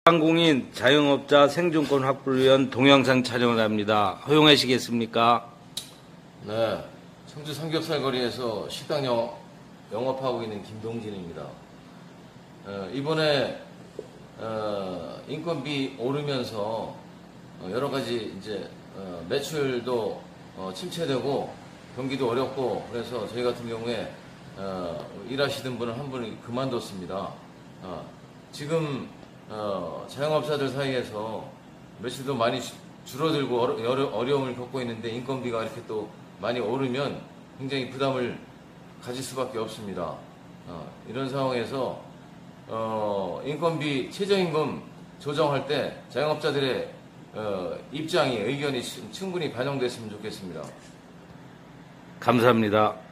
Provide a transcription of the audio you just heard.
소상공인 자영업자 생존권 확보를 위한 동영상 촬영을 합니다. 허용하시겠습니까? 네, 청주 삼겹살 거리에서 식당 영업하고 있는 김동진입니다. 이번에 인건비 오르면서 여러 가지 이제 매출도 침체되고 경기도 어렵고 그래서 저희 같은 경우에 일하시던 분을 한 분이 그만뒀습니다. 지금 자영업자들 사이에서 매출도 많이 줄어들고 어려움을 겪고 있는데 인건비가 이렇게 또 많이 오르면 굉장히 부담을 가질 수밖에 없습니다. 이런 상황에서 인건비 최저임금 조정할 때 자영업자들의 입장이 의견이 충분히 반영됐으면 좋겠습니다. 감사합니다.